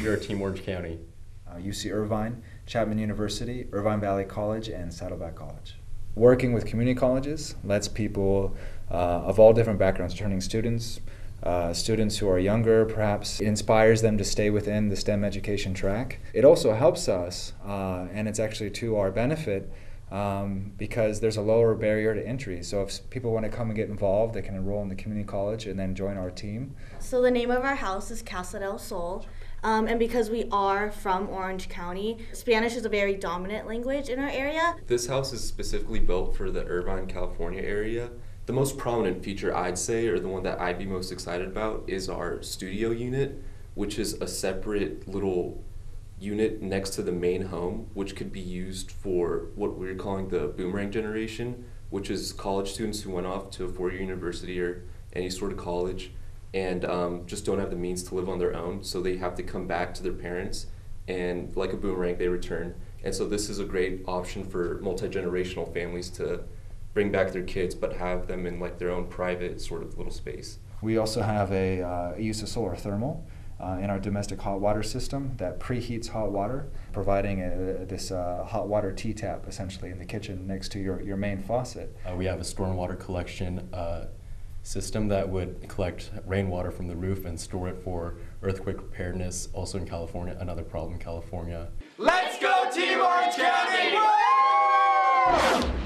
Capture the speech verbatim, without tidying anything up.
We are Team Orange County. Uh, U C Irvine, Chapman University, Irvine Valley College, and Saddleback College. Working with community colleges lets people uh, of all different backgrounds, returning students, uh, students who are younger perhaps, it inspires them to stay within the STEM education track. It also helps us, uh, and it's actually to our benefit, um, because there's a lower barrier to entry. So if people want to come and get involved, they can enroll in the community college and then join our team. So the name of our house is Casa del Sol. Um, and because we are from Orange County, Spanish is a very dominant language in our area. This house is specifically built for the Irvine, California area. The most prominent feature, I'd say, or the one that I'd be most excited about, is our studio unit, which is a separate little unit next to the main home, which could be used for what we're calling the boomerang generation, which is college students who went off to a four-year university or any sort of college and um, just don't have the means to live on their own, so they have to come back to their parents, and like a boomerang, they return. And so this is a great option for multi-generational families to bring back their kids, but have them in like their own private sort of little space. We also have a, uh, a use of solar thermal uh, in our domestic hot water system that preheats hot water, providing a, this uh, hot water T-tap essentially in the kitchen next to your, your main faucet. Uh, we have a stormwater collection uh, system that would collect rainwater from the roof and store it for earthquake preparedness, also in California, another problem in California. Let's go Team Orange County! Woo!